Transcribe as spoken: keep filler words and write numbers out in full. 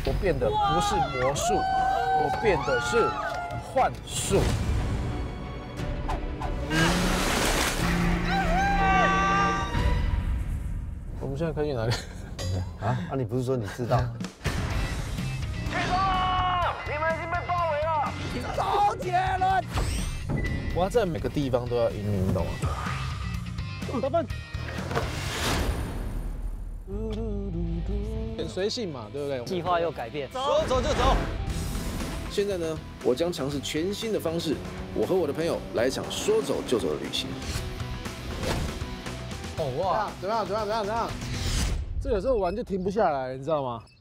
我变的不是魔术，我变的是幻术。我们现在可以去哪里？ 啊啊！你不是说你知道？ 起床！你们已经被包围了。周杰伦。 我要在每个地方都要赢你，你懂吗？老板。很随性嘛，对不对？ 计划又改变， 说走就走。 现在呢，我将尝试全新的方式，我和我的朋友来一场说走就走的旅行。哦哇，怎么样？怎么样？怎么样？怎么样？这有时候玩就停不下来，你知道吗？